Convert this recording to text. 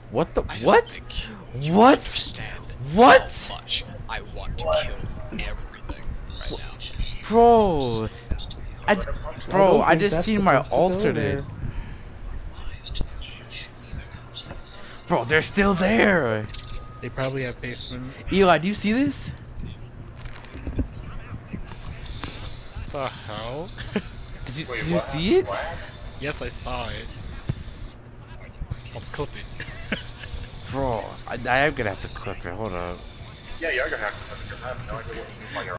What the? I What? don't think you What? understand What? how much I want to kill everything right now. Bro, bro, I think just that's seen my supposed to go alternate. there. Bro, they're still there. They probably have basement. Eli, do you see this? The hell? Did you see it? Yes, I saw it. Let's clip it. Bro, I am gonna have to clip it. Hold up. Yeah, you are gonna have to because I have no idea what you mean by your